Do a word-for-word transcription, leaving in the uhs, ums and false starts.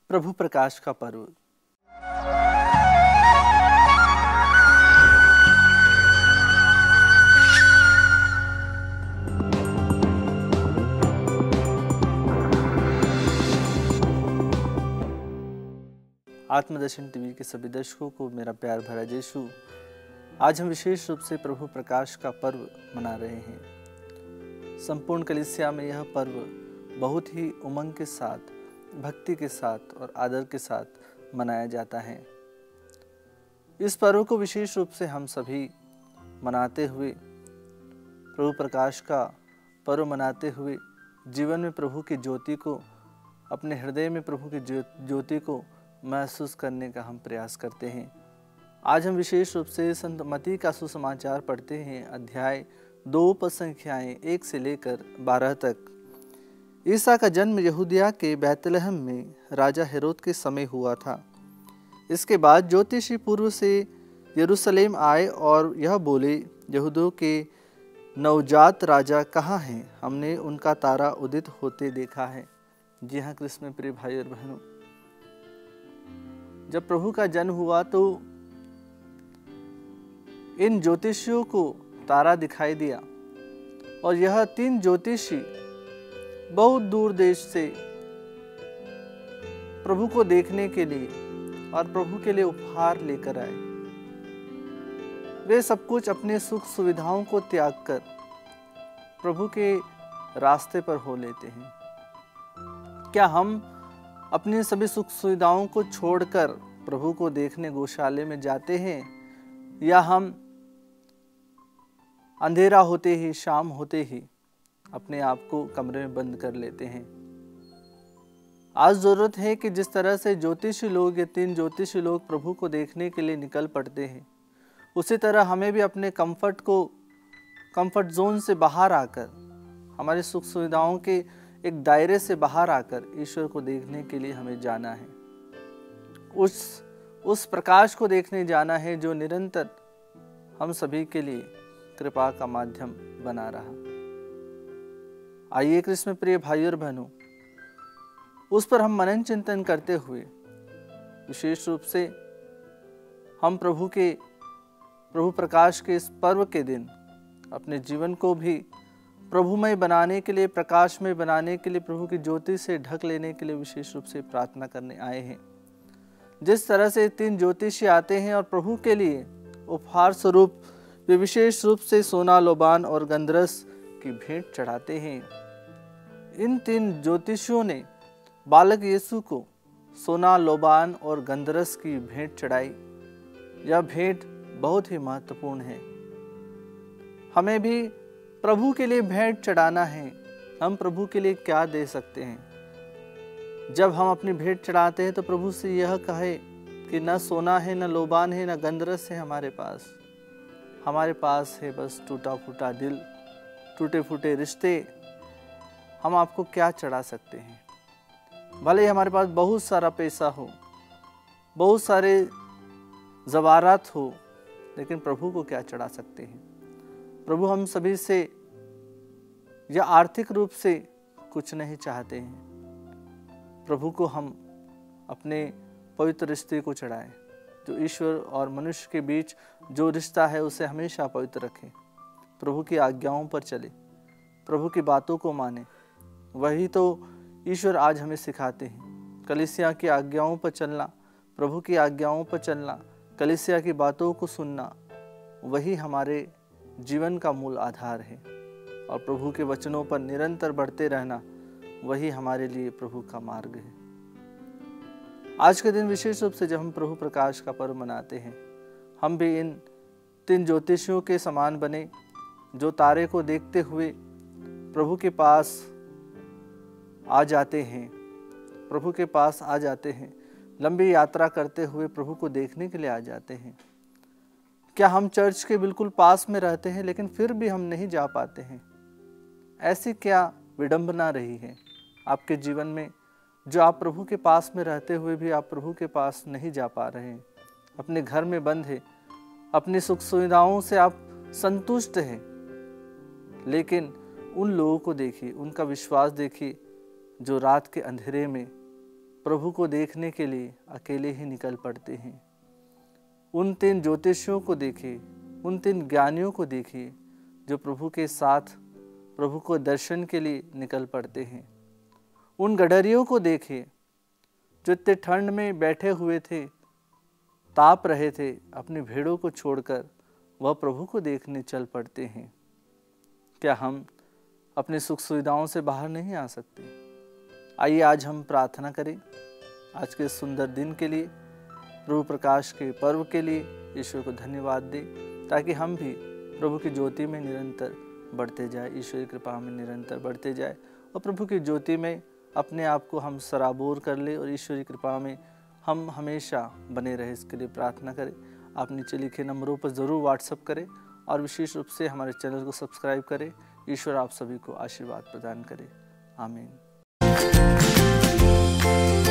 प्रभु प्रकाश का पर्व। आत्मदर्शन टीवी के सभी दर्शकों को मेरा प्यार भरा जय यीशु। आज हम विशेष रूप से प्रभु प्रकाश का पर्व मना रहे हैं। संपूर्ण कलीसिया में यह पर्व बहुत ही उमंग के साथ, भक्ति के साथ और आदर के साथ मनाया जाता है। इस पर्व को विशेष रूप से हम सभी मनाते हुए, प्रभु प्रकाश का पर्व मनाते हुए जीवन में प्रभु की ज्योति को, अपने हृदय में प्रभु की ज्योति को महसूस करने का हम प्रयास करते हैं। आज हम विशेष रूप से संत मत्ती का सुसमाचार पढ़ते हैं, अध्याय दो पद संख्याएं एक से लेकर बारह तक। ईसा का जन्म यहूदिया के बैतलहम में राजा हेरोद के समय हुआ था। इसके बाद ज्योतिषी पूर्व से यरूशलेम आए और यह बोले, यहूदियों के नवजात राजा कहाँ हैं? हमने उनका तारा उदित होते देखा है। जी हाँ कृष्ण में प्रिय भाई और बहनों, जब प्रभु का जन्म हुआ तो इन ज्योतिषियों को तारा दिखाई दिया और यह तीन ज्योतिषी बहुत दूर देश से प्रभु को देखने के लिए और प्रभु के लिए उपहार लेकर आए। वे सब कुछ अपने सुख सुविधाओं को त्याग कर प्रभु के रास्ते पर हो लेते हैं। क्या हम अपनी सभी सुख सुविधाओं को छोड़कर प्रभु को देखने गौशाले में जाते हैं, या हम अंधेरा होते ही, शाम होते ही अपने आप को कमरे में बंद कर लेते हैं? आज जरूरत है कि जिस तरह से ज्योतिषी लोग, ये तीन ज्योतिषी लोग प्रभु को देखने के लिए निकल पड़ते हैं, उसी तरह हमें भी अपने कंफर्ट को, कंफर्ट जोन से बाहर आकर, हमारी सुख सुविधाओं के एक दायरे से बाहर आकर ईश्वर को देखने के लिए हमें जाना है। उस उस प्रकाश को देखने जाना है जो निरंतर हम सभी के लिए कृपा का माध्यम बना रहा। आइए कृष्ण में प्रिय भाई और बहनों, उस पर हम मनन चिंतन करते हुए विशेष रूप से हम प्रभु के प्रभु प्रकाश के इस पर्व के दिन अपने जीवन को भी प्रभुमय बनाने के लिए, प्रकाशमय बनाने के लिए, प्रभु की ज्योति से ढक लेने के लिए विशेष रूप से प्रार्थना करने आए हैं। जिस तरह से तीन ज्योतिषी आते हैं और प्रभु के लिए उपहार स्वरूप वे विशेष रूप से सोना, लोबान और गंधरस की भेंट चढ़ाते हैं, इन तीन ज्योतिषियों ने बालक यीशु को सोना, लोबान और गंधरस की भेंट चढ़ाई। यह भेंट बहुत ही महत्वपूर्ण है। हमें भी प्रभु के लिए भेंट चढ़ाना है। हम प्रभु के लिए क्या दे सकते हैं? जब हम अपनी भेंट चढ़ाते हैं तो प्रभु से यह कहे कि न सोना है, न लोबान है, न गंधरस है हमारे पास। हमारे पास है बस टूटा फूटा दिल, टूटे फूटे रिश्ते। हम आपको क्या चढ़ा सकते हैं? भले ही हमारे पास बहुत सारा पैसा हो, बहुत सारे ज़वारात हो, लेकिन प्रभु को क्या चढ़ा सकते हैं? प्रभु हम सभी से या आर्थिक रूप से कुछ नहीं चाहते हैं। प्रभु को हम अपने पवित्र रिश्ते को चढ़ाएं, जो ईश्वर और मनुष्य के बीच जो रिश्ता है उसे हमेशा पवित्र रखें। प्रभु की आज्ञाओं पर चले, प्रभु की बातों को माने। वही तो ईश्वर आज हमें सिखाते हैं। कलीसिया की आज्ञाओं पर चलना, प्रभु की आज्ञाओं पर चलना, कलीसिया की बातों को सुनना, वही हमारे जीवन का मूल आधार है। और प्रभु के वचनों पर निरंतर बढ़ते रहना, वही हमारे लिए प्रभु का मार्ग है। आज के दिन विशेष रूप से जब हम प्रभु प्रकाश का पर्व मनाते हैं, हम भी इन तीन ज्योतिषियों के समान बने, जो तारे को देखते हुए प्रभु के पास आ जाते हैं, प्रभु के पास आ जाते हैं, लंबी यात्रा करते हुए प्रभु को देखने के लिए आ जाते हैं। क्या हम चर्च के बिल्कुल पास में रहते हैं लेकिन फिर भी हम नहीं जा पाते हैं? ऐसी क्या विडंबना रही है आपके जीवन में, जो आप प्रभु के पास में रहते हुए भी आप प्रभु के पास नहीं जा पा रहे हैं? अपने घर में बंद है, अपनी सुख सुविधाओं से आप संतुष्ट हैं, लेकिन उन लोगों को देखिए, उनका विश्वास देखिए, जो रात के अंधेरे में प्रभु को देखने के लिए अकेले ही निकल पड़ते हैं। उन तीन ज्योतिषियों को देखिए, उन तीन ज्ञानियों को देखिए जो प्रभु के साथ प्रभु को दर्शन के लिए निकल पड़ते हैं। उन गडरियों को देखिए जो इतने ठंड में बैठे हुए थे, ताप रहे थे, अपनी भेड़ों को छोड़कर वह प्रभु को देखने चल पड़ते हैं। क्या हम अपनी सुख सुविधाओं से बाहर नहीं आ सकते? आइए आज हम प्रार्थना करें आज के सुंदर दिन के लिए, प्रभु प्रकाश के पर्व के लिए ईश्वर को धन्यवाद दें, ताकि हम भी प्रभु की ज्योति में निरंतर बढ़ते जाए, ईश्वर की कृपा में निरंतर बढ़ते जाए और प्रभु की ज्योति में अपने आप को हम सराबोर कर ले और ईश्वर की कृपा में हम हमेशा बने रहे। इसके लिए प्रार्थना करें। आप नीचे लिखे नंबरों पर ज़रूर व्हाट्सअप करें और विशेष रूप से हमारे चैनल को सब्सक्राइब करें। ईश्वर आप सभी को आशीर्वाद प्रदान करे। आमीन।